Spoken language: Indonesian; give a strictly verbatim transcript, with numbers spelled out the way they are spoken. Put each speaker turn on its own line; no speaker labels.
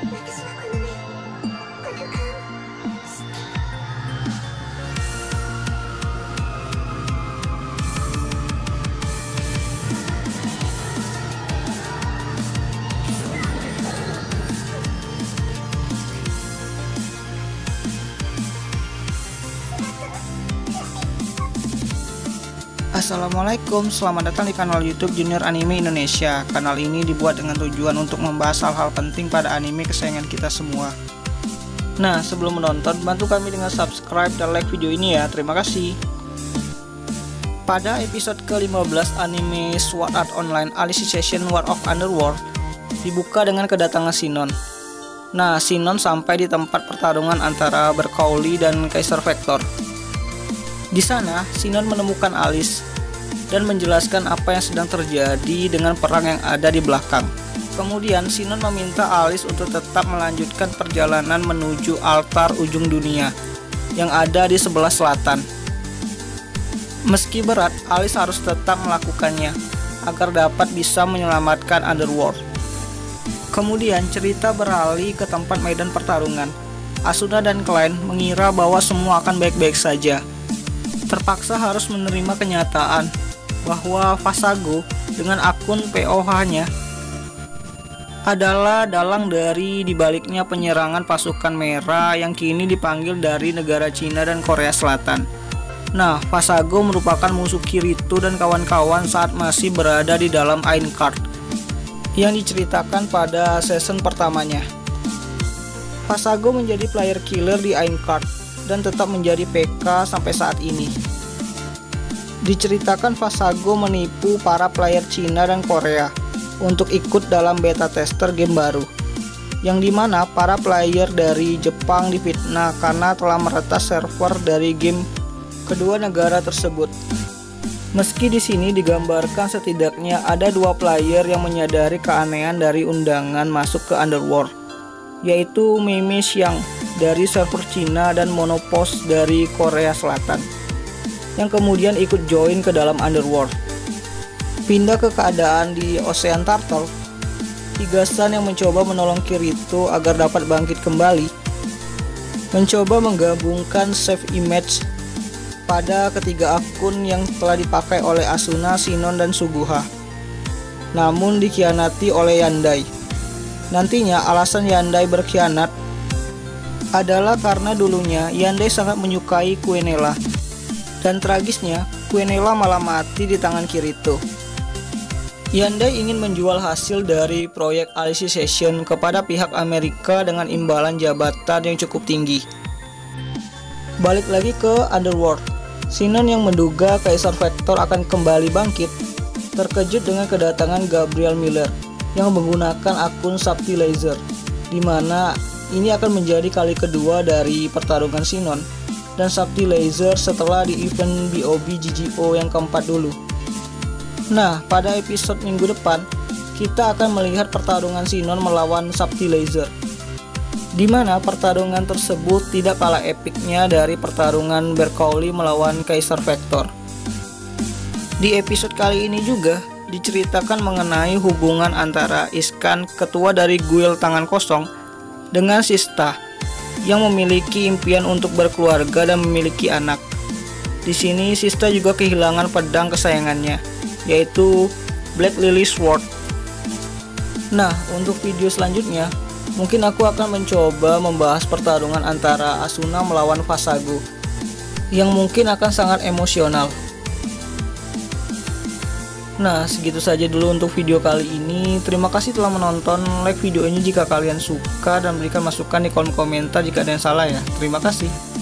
Assalamualaikum, selamat datang di kanal YouTube Junior Anime Indonesia. Kanal ini dibuat dengan tujuan untuk membahas hal-hal penting pada anime kesayangan kita semua. Nah, sebelum menonton, bantu kami dengan subscribe dan like video ini ya, terima kasih. Pada episode ke lima belas anime Sword Art Online Alicization War of Underworld dibuka dengan kedatangan Sinon. Nah, Sinon sampai di tempat pertarungan antara Bercowly dan Kaiser Vector. Di sana, Sinon menemukan Alice dan menjelaskan apa yang sedang terjadi dengan perang yang ada di belakang. Kemudian, Sinon meminta Alice untuk tetap melanjutkan perjalanan menuju altar ujung dunia yang ada di sebelah selatan. Meski berat, Alice harus tetap melakukannya agar dapat bisa menyelamatkan Underworld. Kemudian, cerita beralih ke tempat medan pertarungan. Asuna dan Klein mengira bahwa semua akan baik-baik saja. Terpaksa harus menerima kenyataan bahwa Fasago dengan akun P O H-nya adalah dalang dari dibaliknya penyerangan pasukan merah yang kini dipanggil dari negara Cina dan Korea Selatan. Nah, Fasago merupakan musuh Kirito dan kawan-kawan saat masih berada di dalam Aincrad yang diceritakan pada season pertamanya. Fasago menjadi player killer di Aincrad dan tetap menjadi P K sampai saat ini. Diceritakan Fasago menipu para player Cina dan Korea untuk ikut dalam beta tester game baru, yang dimana para player dari Jepang difitnah karena telah meretas server dari game kedua negara tersebut. Meski di sini digambarkan setidaknya ada dua player yang menyadari keanehan dari undangan masuk ke Underworld, yaitu Meme Xiang dari server Cina dan Monopos dari Korea Selatan, yang kemudian ikut join ke dalam Underworld. Pindah ke keadaan di Ocean Turtle, Higasan yang mencoba menolong Kirito agar dapat bangkit kembali, mencoba menggabungkan save image pada ketiga akun yang telah dipakai oleh Asuna, Sinon, dan Suguha, namun dikhianati oleh Yandai. Nantinya alasan Yandai berkhianat adalah karena dulunya Yandai sangat menyukai Quenella, dan tragisnya Quenella malah mati di tangan Kirito. Yandai ingin menjual hasil dari proyek Alicization kepada pihak Amerika dengan imbalan jabatan yang cukup tinggi. Balik lagi ke Underworld, Sinon yang menduga Kaiser Vector akan kembali bangkit terkejut dengan kedatangan Gabriel Miller yang menggunakan akun Sapti Laser, di mana ini akan menjadi kali kedua dari pertarungan Sinon dan Sapti Laser setelah di event B O B G G O yang keempat dulu. Nah, pada episode minggu depan kita akan melihat pertarungan Sinon melawan Sapti Laser, di mana pertarungan tersebut tidak kalah epiknya dari pertarungan Bercowly melawan Kaiser Vector. Di episode kali ini juga diceritakan mengenai hubungan antara Iskan, ketua dari Guild Tangan Kosong, dengan Sista yang memiliki impian untuk berkeluarga dan memiliki anak. Di sini Sista juga kehilangan pedang kesayangannya, yaitu Black Lily Sword. Nah, untuk video selanjutnya mungkin aku akan mencoba membahas pertarungan antara Asuna melawan Fasago yang mungkin akan sangat emosional. Nah, segitu saja dulu untuk video kali ini. Terima kasih telah menonton. Like video ini jika kalian suka dan berikan masukan di kolom komentar jika ada yang salah ya. Terima kasih.